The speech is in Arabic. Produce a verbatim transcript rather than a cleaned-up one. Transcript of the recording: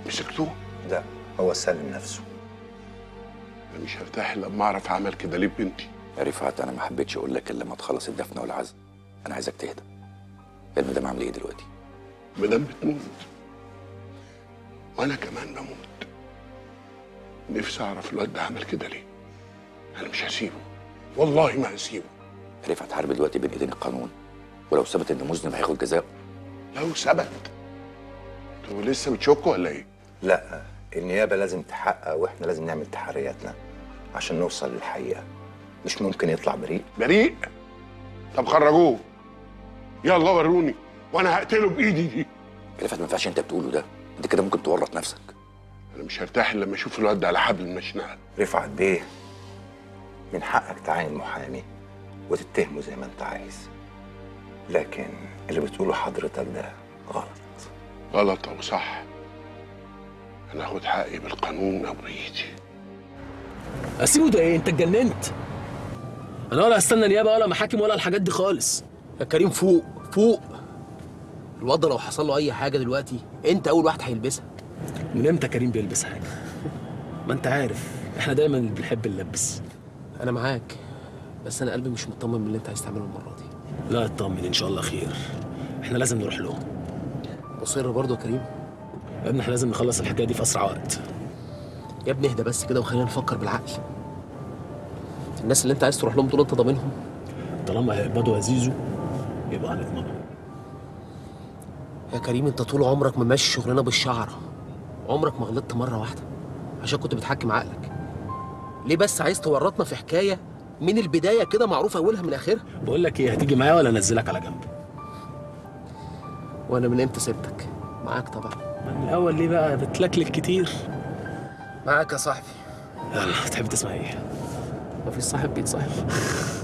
مسكتوه؟ لا، هو سلم نفسه. انا مش هرتاح الا لما اعرف عمل كده ليه بنتي. يا رفعت انا ما حبيتش اقول لك الا لما تخلص الدفنه والعزاء. انا عايزك تهدى. المدام عامله ايه دلوقتي؟ مدام بتموت وانا كمان بموت. نفسي اعرف الواد ده عمل كده ليه. انا مش هسيبه، والله ما هسيبه. رفعت حرب دلوقتي بين ايدين القانون، ولو ثبت ان مذنب هياخد جزاء. لو ثبت؟ انتوا لسه بتشكوا ولا ايه؟ لا، النيابه لازم تحقق واحنا لازم نعمل تحرياتنا عشان نوصل للحقيقه. مش ممكن يطلع بريء. بريء؟ طب خرجوه، يلا وروني وانا هقتله بايدي دي. رفعت ما ينفعش انت بتقوله ده، انت كده ممكن تورط نفسك. انا مش هرتاح الا لما اشوف الواد ده على حبل المشنقه. رفعت بيه، من حقك تعين محامي وتتهمه زي ما انت عايز، لكن اللي بتقوله حضرتك ده غلط. غلط او صح، انا هاخد حقي بالقانون او بايدي. اسيبه ده ايه؟ انت اتجننت؟ انا ولا هستنى نيابه ولا محاكم ولا الحاجات دي خالص. يا كريم فوق فوق. الواد ده لو حصل له اي حاجه دلوقتي انت اول واحد هيلبسها. من امتى كريم بيلبس حاجه؟ ما انت عارف احنا دايما بنحب نلبس. انا معاك، بس انا قلبي مش مطمن من اللي انت عايز تعمله المره دي. لا اطمن، ان شاء الله خير. احنا لازم نروح لهم. مصر برضه يا كريم؟ يا ابني احنا لازم نخلص الحكايه دي في اسرع وقت. يا ابني اهدى بس كده وخلينا نفكر بالعقل. الناس اللي انت عايز تروح لهم دول انت ضامنهم؟ طالما هيقبضوا يا زيزو يبقى هنضمنهم. يا كريم انت طول عمرك مماشي شغلنا بالشعره، عمرك ما غلطت مره واحده عشان كنت بتحكم عقلك. ليه بس عايز تورطنا في حكايه من البدايه كده معروف اولها من اخرها؟ بقول لك ايه، هتيجي معايا ولا انزلك على جنب؟ وانا من امتى سبتك؟ معاك طبعا. من الاول ليه بقى بتلكلك كتير؟ معاك يا صاحبي. يلا تحب تسمع ايه؟ مفيش صاحب بيتصاحب.